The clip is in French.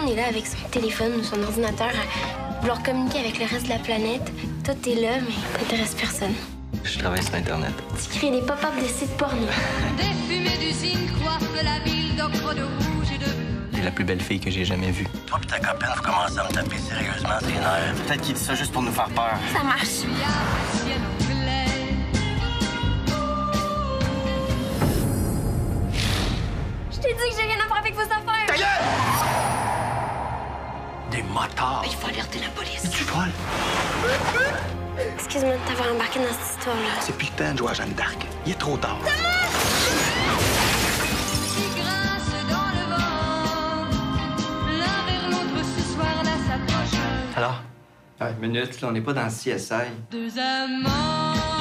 monde est là avec son téléphone ou son ordinateur à vouloir communiquer avec le reste de la planète. Toi, t'es là, mais t'intéresses personne. Je travaille sur Internet. Tu crées des pop-up de sites porno. Des fumées d'usine coiffent la ville d'ocre, de rouge et de bleu. C'est la plus belle fille que j'ai jamais vue. Toi pis ta copine, vous commencez à me taper sérieusement ses nerfs. Peut-être qu'il dit ça juste pour nous faire peur. Ça marche. Il y a le ciel anglais. Je t'ai dit que j'ai rien à faire avec vos affaires. Ta gueule! Des motards. Il faut alerter la police. Tu voles? Excuse-moi de t'avoir embarqué dans cette histoire-là. C'est plus le temps de jouer à Jeanne d'Arc. Il est trop tard. Qui grince dans le vent. L'un vers l'autre ce soir-là s'approche. Alors? Ah, une minute, là, on n'est pas dans le CSI. Deux amants.